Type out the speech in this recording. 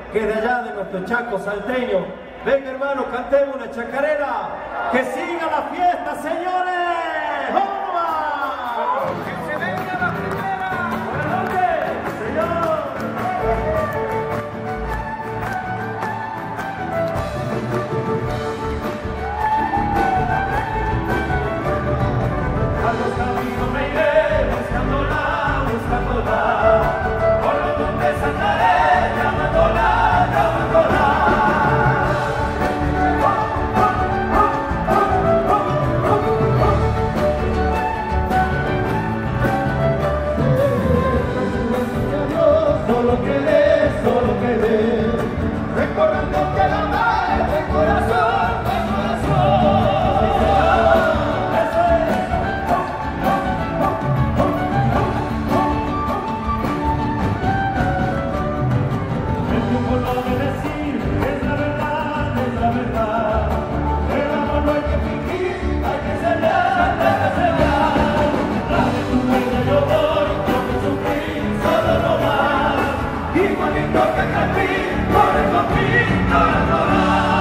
que es de allá de nuestro Chaco salteño. Venga, hermano, cantemos una chacarera. ¡Que siga la fiesta, señores! ¡Vamos! ¡Que se venga la primera! ¡Buenas noches, señor! A los caminos me iré, buscándola, buscándola. Por los montes andaré, llamándola, llamándola. Solo quedé, recordando que la madre de corazón, de corazón. Eso es. El tiempo no debe decir, es la verdad, es la verdad. El amor no hay que fingir, hay que sellar, hay que sellar. Dame tu huella, yo voy, no te sufrir, solo no más. Igualito que Capín, por el Capín, no la